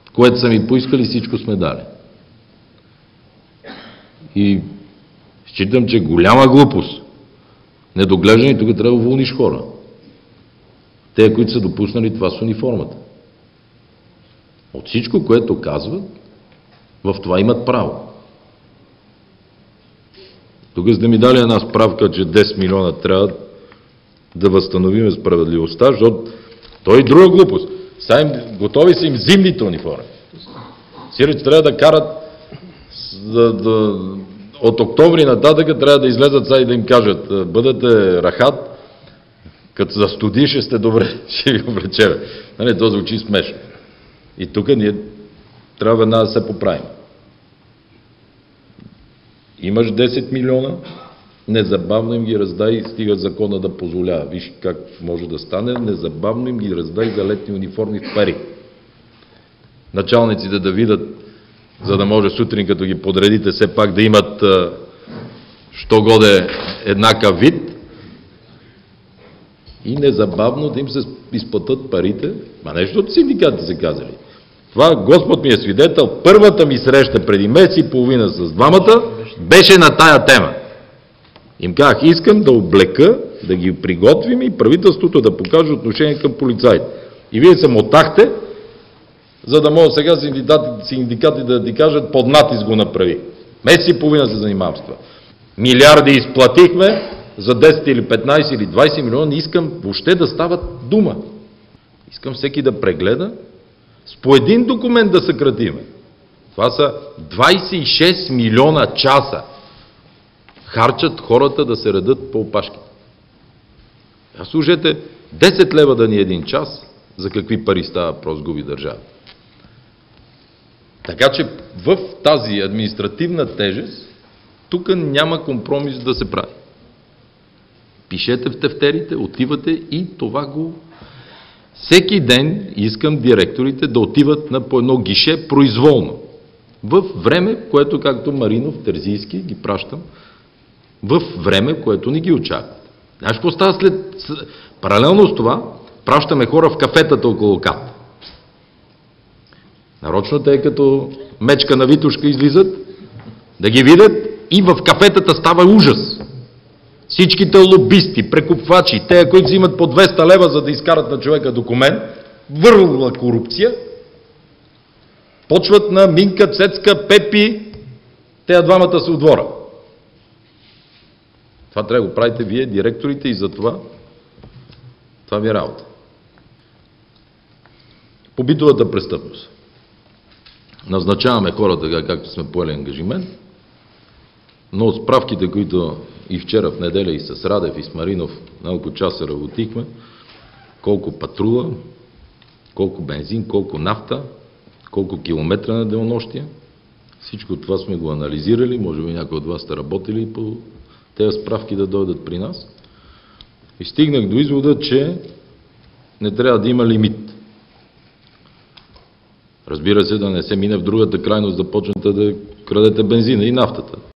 което са ми поискали, всичко сме дали. И считам, че голяма глупост, недоглеждане, тук трябва да уволниш хора. Те, които са допуснали това с униформата. От всичко, което казват, в това имат право. Тук сте ми дали една справка, че 10 милиона трябва да възстановим справедливостта, защото той е друга глупост. Готови са им зимните униформи. Сиреч трябва да карат от октомври нататък трябва да излезат сега и да им кажат: бъдете рахат, като застуди, ще сте добре, ще ви облечем. Нали, то звучи смешно. И тук ние трябва веднага да се поправим. Имаш 10 милиона, незабавно им ги раздай и стига закона да позволява. Виж как може да стане, незабавно им ги раздай за летни униформи в пари. Началниците да видят, за да може сутрин, като ги подредите, все пак да имат що годе еднакъв вид и незабавно да им се изплатят парите. Ма нещо от синдикатите се казали. Това, Господ ми е свидетел, първата ми среща преди месец и половина с двамата беше на тая тема. Им казах: искам да облека, да ги приготвим и правителството да покаже отношение към полицаите. И вие се мотахте, за да могат сега синдикатите да ти кажат: под натиск го направи. Месец и половина се занимавам с това. Милиарди изплатихме за 10 или 15 или 20 милиона. Не искам въобще да стават дума. Искам всеки да прегледа, с по един документ да съкратиме. Това са 26 милиона часа. Харчат хората да се редат по опашките. А служете 10 лева да ни един час, за какви пари става въпрос, губи държава. Така че в тази административна тежест тук няма компромис да се прави. Пишете в тефтерите, отивате и това го... Всеки ден искам директорите да отиват на по едно гише произволно. В време, което, както Маринов, Терзийски, ги пращам, в време, което не ги очакват. Знаеш какво става след... Паралелно с това, пращаме хора в кафетата около КАТ. Нарочно те като мечка на Витушка излизат, да ги видят, и в кафетата става ужас. Всичките лобисти, прекупвачи, те, които взимат по 200 лева, за да изкарат на човека документ, вървала корупция, почват на Минка, Цецка, Пепи, те двамата са от двора. Това трябва да го правите вие, директорите, и за това ви е работа. По битовата престъпност. Назначаваме хората така, както сме поели ангажимент, но от справките, които и вчера в неделя и с Радев и с Маринов малко часа работихме, колко патрула, колко бензин, колко нафта, колко километра на денонощия, всичко това сме го анализирали, може би някои от вас сте работили по тези справки да дойдат при нас, и стигнах до извода, че не трябва да има лимит. Разбира се, да не се мине в другата крайност, да почнете да крадете бензина и нафтата.